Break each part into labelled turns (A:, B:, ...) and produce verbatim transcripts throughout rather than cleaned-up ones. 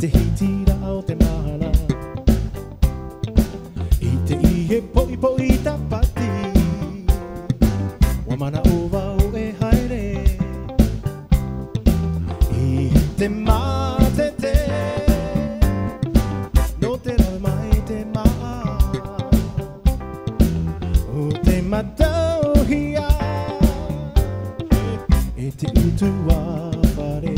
A: てひちらおてまはな、いていえぽいぽいたぱってわまなおばおえはえれいてまててのてらまいてまおてまたおひやえてうとわばれ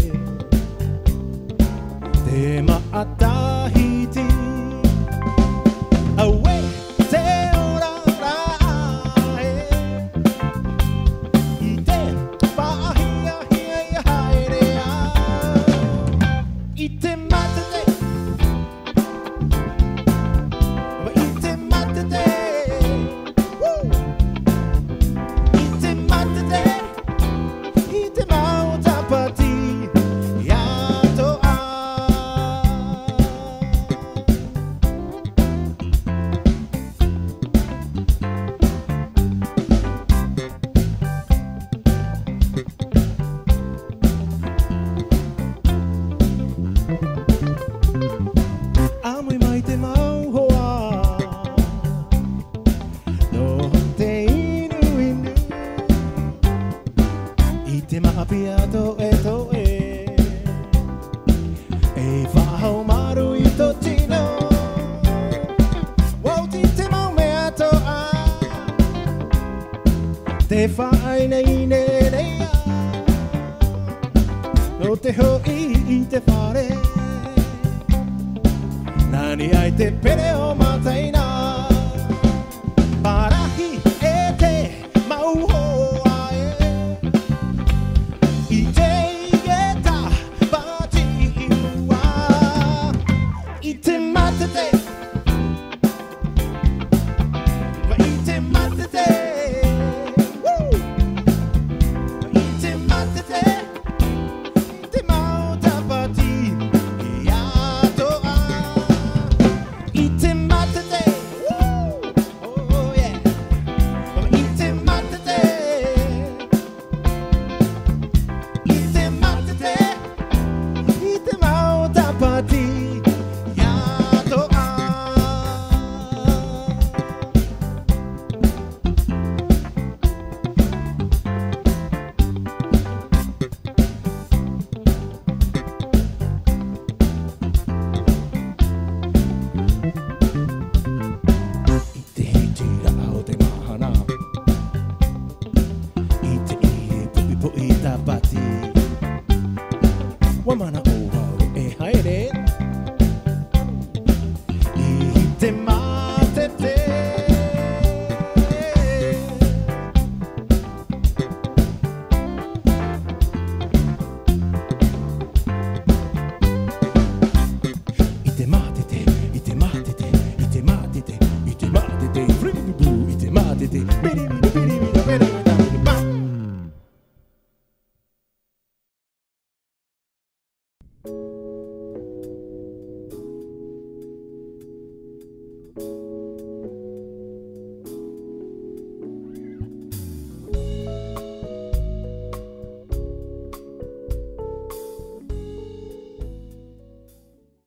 A: てまたひてあウェイておららえいてばひやひややはいれやいてまてていてまてていてまてていてまおたぱてやっとあ雨まいてまうほわ乗っている犬いてまぴやとえとええファを丸いとちのわおててまめやとあてファイねいねねやのてほいてファレ何あいてペレをまたいなパラヒエテマウホアエイテイゲタバチはいてまてていてまてていてまてていてまおたぱてやっとあいてまてて Oh yeah いてまてていてまてていてまおたぱてやっとあいてひちらおてまはないていえぽいぽいたぱてわまなおわおえはえれいてまてていてまてていてまてていてまてていてまててフリブブーいてまててビリビリビリビリビリビリバン「